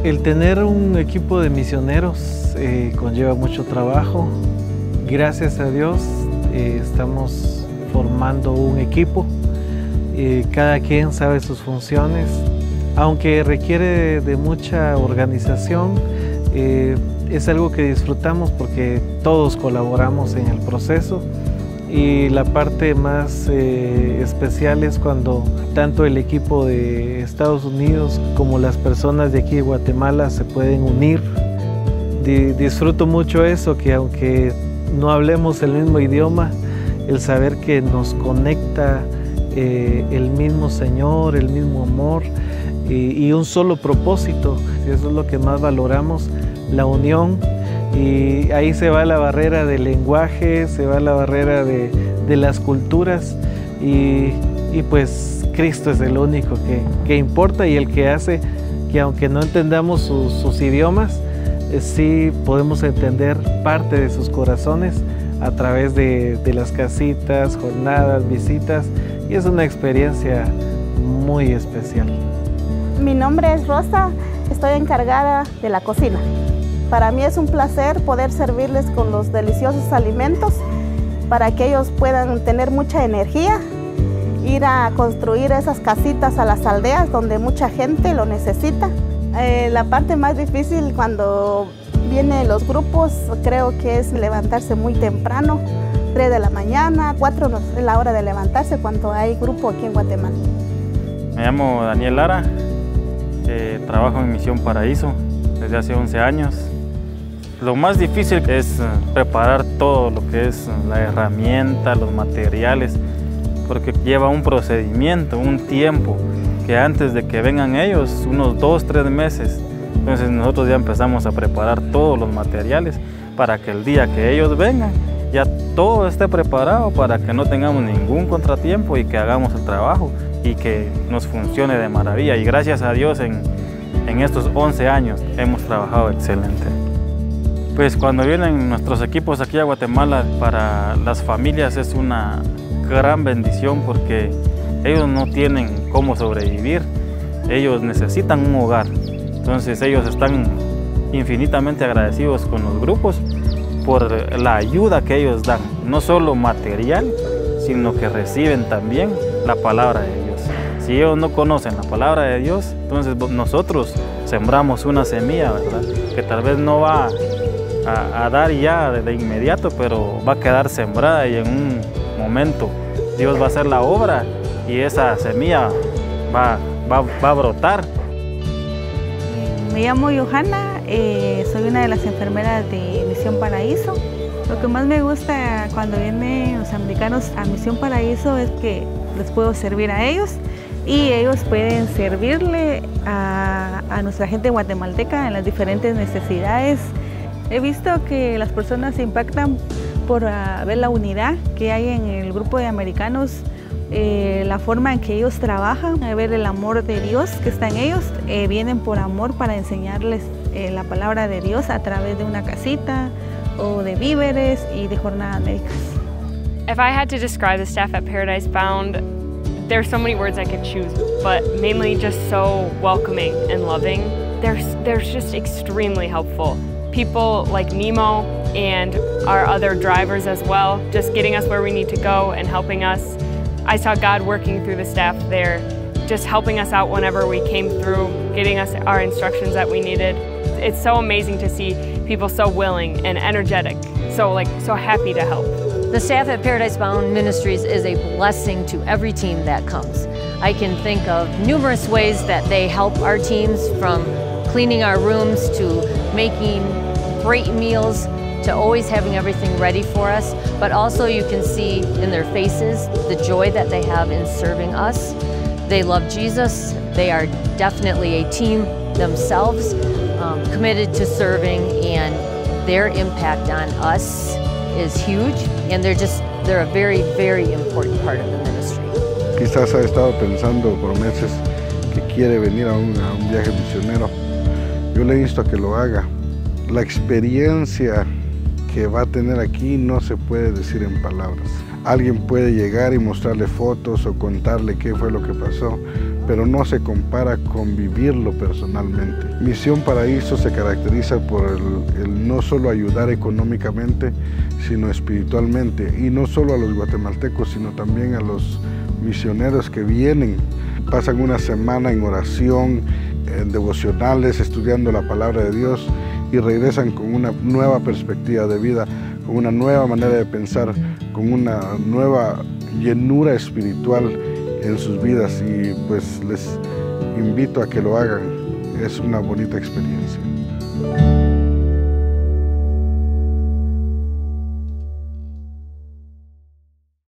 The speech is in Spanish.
El tener un equipo de misioneros conlleva mucho trabajo. Gracias a Dios estamos formando un equipo. Cada quien sabe sus funciones. Aunque requiere de mucha organización, es algo que disfrutamos porque todos colaboramos en el proceso. Y la parte más especial es cuando tanto el equipo de Estados Unidos como las personas de aquí de Guatemala se pueden unir. Disfruto mucho eso, que aunque no hablemos el mismo idioma, el saber que nos conecta el mismo Señor, el mismo amor y un solo propósito. Eso es lo que más valoramos, la unión. Y ahí se va la barrera del lenguaje, se va la barrera de las culturas y pues Cristo es el único que importa y el que hace que aunque no entendamos sus idiomas, sí podemos entender parte de sus corazones a través de las casitas, jornadas, visitas, y es una experiencia muy especial. Mi nombre es Rosa, estoy encargada de la cocina. Para mí es un placer poder servirles con los deliciosos alimentos para que ellos puedan tener mucha energía, ir a construir esas casitas a las aldeas donde mucha gente lo necesita. La parte más difícil cuando vienen los grupos creo que es levantarse muy temprano, 3 de la mañana, 4 es la hora de levantarse cuando hay grupo aquí en Guatemala. Me llamo Daniel Lara, trabajo en Misión Paraíso desde hace 11 años. Lo más difícil es preparar todo lo que es la herramienta, los materiales, porque lleva un procedimiento, un tiempo, que antes de que vengan ellos, unos 2 o 3 meses, entonces nosotros ya empezamos a preparar todos los materiales para que el día que ellos vengan, ya todo esté preparado para que no tengamos ningún contratiempo y que hagamos el trabajo y que nos funcione de maravilla. Y gracias a Dios en estos 11 años hemos trabajado excelente. Pues cuando vienen nuestros equipos aquí a Guatemala, para las familias es una gran bendición porque ellos no tienen cómo sobrevivir, ellos necesitan un hogar. Entonces ellos están infinitamente agradecidos con los grupos por la ayuda que ellos dan, no solo material, sino que reciben también la palabra de Dios. Si ellos no conocen la palabra de Dios, entonces nosotros sembramos una semilla, ¿verdad?, que tal vez no va a dar ya de inmediato, pero va a quedar sembrada y en un momento Dios va a hacer la obra y esa semilla va a brotar. Me llamo Johanna, soy una de las enfermeras de Misión Paraíso. Lo que más me gusta cuando vienen los americanos a Misión Paraíso es que les puedo servir a ellos y ellos pueden servirle a nuestra gente guatemalteca en las diferentes necesidades. He visto que las personas se impactan por ver la unidad que hay en el grupo de americanos, la forma en que ellos trabajan, ver el amor de Dios que está en ellos. Vienen por amor para enseñarles la palabra de Dios a través de una casita o de víveres y de jornadas médicas. If I had to describe the staff at Paradise Bound, there's so many words I could choose, but mainly just so welcoming and loving. They're just extremely helpful. People like Nemo and our other drivers as well, just getting us where we need to go and helping us. I saw God working through the staff there, just helping us out whenever we came through, getting us our instructions that we needed. It's so amazing to see people so willing and energetic, so happy to help. The staff at Paradise Bound Ministries is a blessing to every team that comes. I can think of numerous ways that they help our teams, from cleaning our rooms to making great meals to always having everything ready for us, but also you can see in their faces the joy that they have in serving us. They love Jesus. They are definitely a team themselves, committed to serving, and their impact on us is huge, and they're a very, very important part of the ministry. Quizás ha estado pensando por meses que quiere venir a un viaje misionero. Yo le insto a que lo haga. La experiencia que va a tener aquí no se puede decir en palabras. Alguien puede llegar y mostrarle fotos o contarle qué fue lo que pasó, pero no se compara con vivirlo personalmente. Misión Paraíso se caracteriza por el no solo ayudar económicamente, sino espiritualmente, y no solo a los guatemaltecos, sino también a los misioneros que vienen. Pasan una semana en oración, en devocionales, estudiando la palabra de Dios, y regresan con una nueva perspectiva de vida, con una nueva manera de pensar, con una nueva llenura espiritual en sus vidas, y pues les invito a que lo hagan. Es una bonita experiencia.